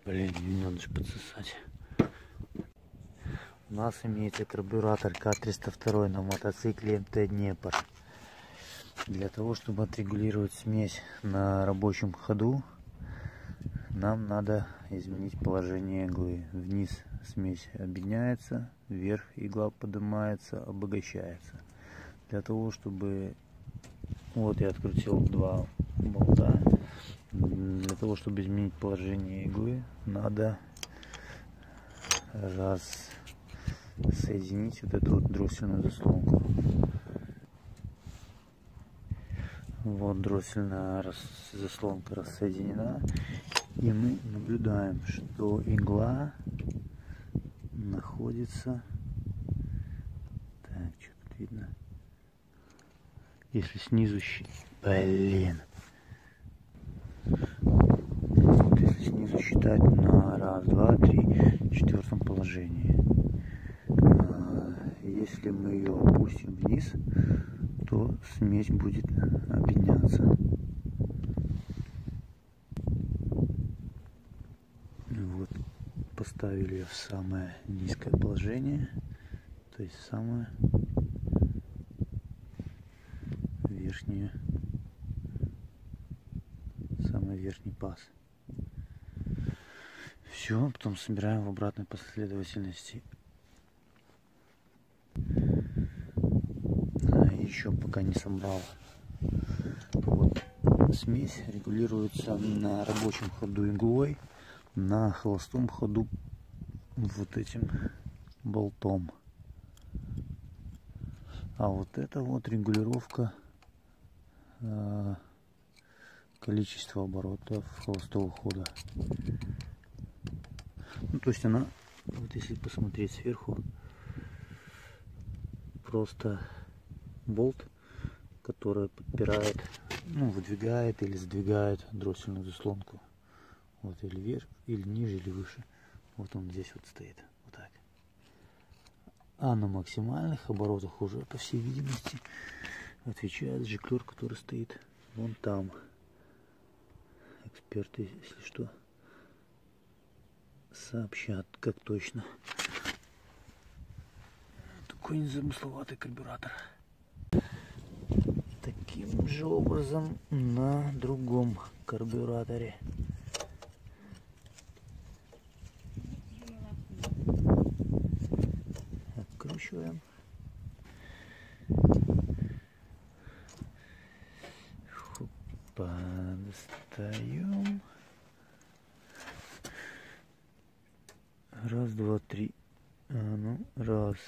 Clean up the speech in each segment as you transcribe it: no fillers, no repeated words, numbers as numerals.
Блин, не надо же подсосать. У нас имеется карбюратор К302 на мотоцикле МТ Днепр. Для того, чтобы отрегулировать смесь на рабочем ходу, нам надо изменить положение иглы. Вниз смесь объединяется, вверх игла поднимается, обогащается. Для того, чтобы... Вот я открутил два болта. Для того, чтобы изменить положение иглы, надо соединить вот эту вот дроссельную заслонку. Вот дроссельная заслонка рассоединена. И мы наблюдаем, что игла находится... Так, что тут видно? Если снизу... Блин! Вот если снизу считать на раз, два, три, в четвертом положении. Если мы ее опустим вниз, то смесь будет объединяться. Вот, поставили ее в самое низкое положение, то есть самое верхнее, самый верхний паз. Все, потом собираем в обратной последовательности. Еще пока не собрал. Вот. Смесь регулируется на рабочем ходу иглой, на холостом ходу вот этим болтом. А вот это вот регулировка количества оборотов холостого хода. Ну, то есть она, вот если посмотреть сверху, просто болт, который подпирает, ну, выдвигает или сдвигает дроссельную заслонку. Вот, или вверх, или ниже, или выше. Вот он здесь вот стоит. Вот так. А на максимальных оборотах уже, по всей видимости, отвечает жиклер, который стоит вон там. Эксперты, если что, сообщат, как точно. Такой незамысловатый карбюратор. Таким же образом на другом карбюраторе. Откручиваем. Хопа, достаем. Раз, два, три. Ну, раз.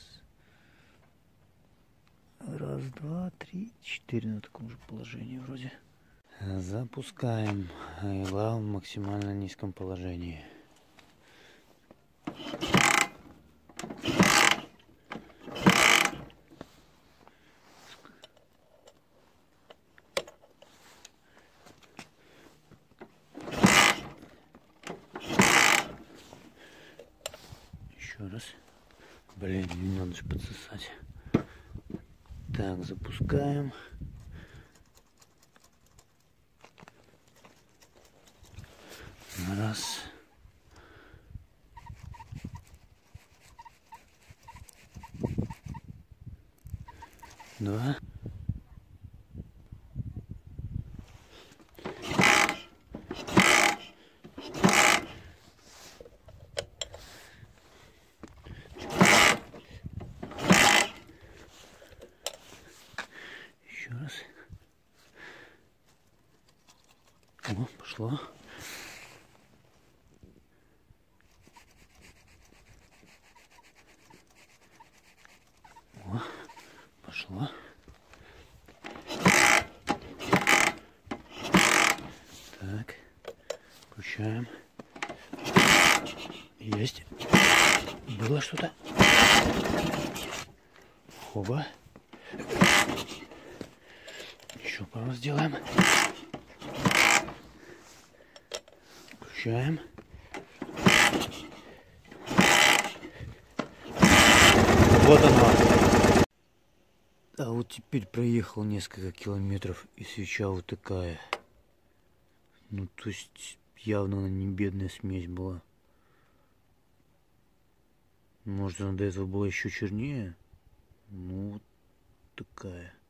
Раз, два, три, четыре на таком же положении вроде. Запускаем. Игла в максимально низком положении. Еще раз. Блин, не надо же подсосать. Так, запускаем. Раз. Два. Еще раз. О, пошло. О, пошло. Так, включаем. Есть. Было что-то. Хоба. Еще пару раз сделаем. Включаем. Вот оно. А вот теперь проехал несколько километров, и свеча вот такая. Ну, то есть, явно она не бедная смесь была. Может, она до этого была еще чернее? Ну, вот такая.